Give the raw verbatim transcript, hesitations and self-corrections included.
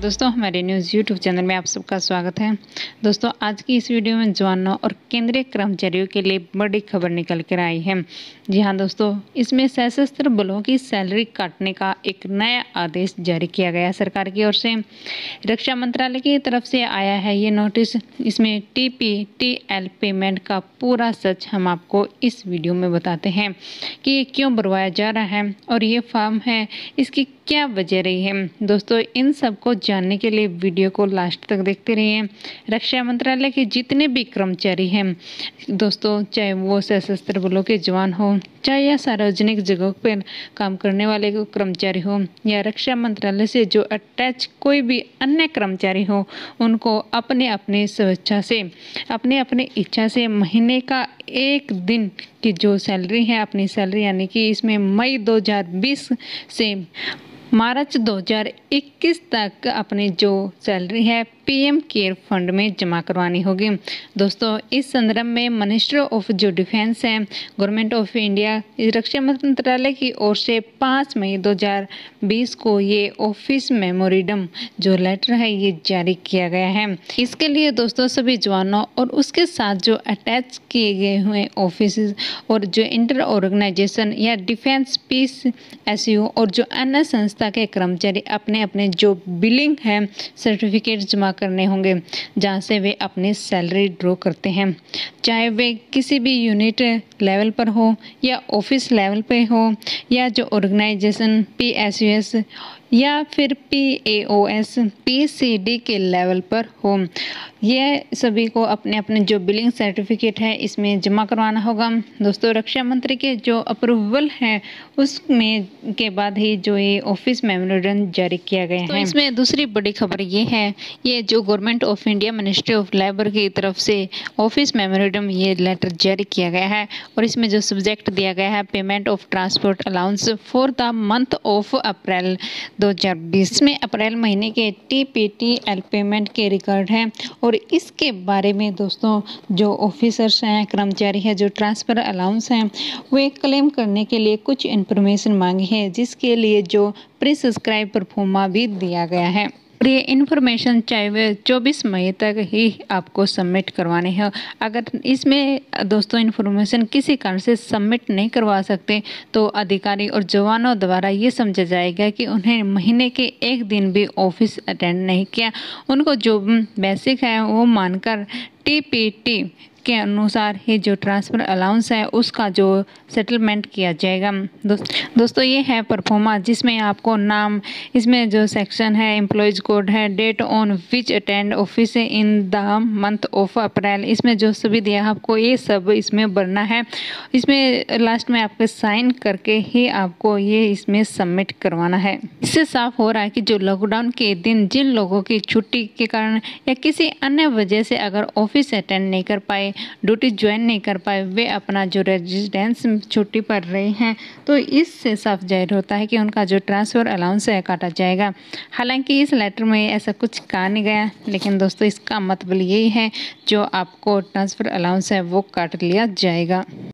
दोस्तों, हमारे news YouTube channel में आप सबका स्वागत है। दोस्तों, आज की इस वीडियो में जवानों और केंद्रीय कर्मचारियों के लिए बड़ी खबर निकल कर आई है। जी हां दोस्तों, इसमें सशस्त्र बलों की सैलरी काटने का एक नया आदेश जारी किया गया सरकार की ओर से। रक्षा मंत्रालय की तरफ से आया है ये नोटिस। इसमें T P T L payment का पूरा सच हम आपको इस वीडियो में बताते हैं कि ये क्यों बढ़वाया जा रहा है और ये फॉर्म है, इसकी क्या वजह रही है। दोस्तों, इन सब को जानने के लिए वीडियो को लास्ट तक देखते रहिए। रक्षा मंत्रालय के जितने भी कर्मचारी हैं दोस्तों, चाहे वो सशस्त्र बलों के जवान हो, चाहे या सार्वजनिक जगहों पर काम करने वाले कर्मचारी हो, या रक्षा मंत्रालय से जो अटैच कोई भी अन्य कर्मचारी हो, उनको अपने अपने स्वेच्छा से, अपने अपने इच्छा से महीने का एक दिन की जो सैलरी है, अपनी सैलरी यानी कि इसमें मई दो हज़ार बीस से मार्च दो हज़ार इक्कीस तक अपनी जो सैलरी है पीएम केयर फंड में जमा करवानी होगी। दोस्तों, इस संदर्भ में मिनिस्टर ऑफ जो डिफेंस है, गवर्नमेंट ऑफ इंडिया, रक्षा मंत्रालय की ओर से पाँच मई दो हज़ार बीस को ये ऑफिस मेमोरेंडम जो लेटर है ये जारी किया गया है। इसके लिए दोस्तों सभी जवानों और उसके साथ जो अटैच किए गए हुए ऑफिस और जो इंटर ऑर्गेनाइजेशन या डिफेंस पीस एसयू और जो अन्य संस्था के कर्मचारी अपने अपने जो बिलिंग है सर्टिफिकेट जमा करने होंगे, जहां से वे अपनी सैलरी ड्रॉ करते हैं, चाहे वे किसी भी यूनिट लेवल पर हो या ऑफिस लेवल पे हो या जो organization P S U S या फिर P A O S P C D के लेवल पर हो। ये सभी को अपने अपने जो बिलिंग सर्टिफिकेट है इसमें जमा करवाना होगा। दोस्तों, रक्षा मंत्री के जो अप्रूवल है उसमें के बाद ही जो ये ऑफिस मेमोरेंडम जारी किया गया तो है। इसमें दूसरी बड़ी खबर ये है, ये जो government of India ministry of labour की तरफ से ऑफिस मेमोरेंडम ये लेटर जारी किया गया है और इसमें जो सब्जेक्ट दिया गया है payment of transport allowance for the month of April दो हज़ार बीस में अप्रैल महीने के T P T L payment के रिकॉर्ड है। और इसके बारे में दोस्तों जो ऑफिसर्स हैं, कर्मचारी हैं, जो ट्रांसफर अलाउंस हैं, वे क्लेम करने के लिए कुछ इन्फॉर्मेशन मांगी है, जिसके लिए जो प्री सब्सक्राइब परफॉर्मा भी दिया गया है। और ये इन्फॉर्मेशन चाहे वे चौबीस मई तक ही आपको सबमिट करवाने हैं। अगर इसमें दोस्तों इन्फॉर्मेशन किसी कारण से सबमिट नहीं करवा सकते तो अधिकारी और जवानों द्वारा ये समझा जाएगा कि उन्हें महीने के एक दिन भी ऑफिस अटेंड नहीं किया। उनको जो बेसिक है वो मानकर टी पी टी के अनुसार ही जो ट्रांसफ़र अलाउंस है उसका जो सेटलमेंट किया जाएगा। दोस्त, दोस्तों ये है परफॉर्मा, जिसमें आपको नाम, इसमें जो सेक्शन है एम्प्लॉयज़ कोड है, date on which attend office in the month of April, इसमें जो सभी दिया आपको ये सब इसमें भरना है। इसमें लास्ट में आपके साइन करके ही आपको ये इसमें सबमिट करवाना है। इससे साफ हो रहा है कि जो लॉकडाउन के दिन जिन लोगों की छुट्टी के कारण या किसी अन्य वजह से अगर ऑफिस अटेंड नहीं कर पाए, ड्यूटी ज्वाइन नहीं कर पाए, वे अपना जो रेजिडेंस छुट्टी पर रहे हैं, तो इससे साफ जाहिर होता है कि उनका जो ट्रांसफ़र अलाउंस है काटा जाएगा। हालांकि इस लेटर में ऐसा कुछ कहा नहीं गया, लेकिन दोस्तों इसका मतलब यही है जो आपको ट्रांसफ़र अलाउंस है वो काट लिया जाएगा।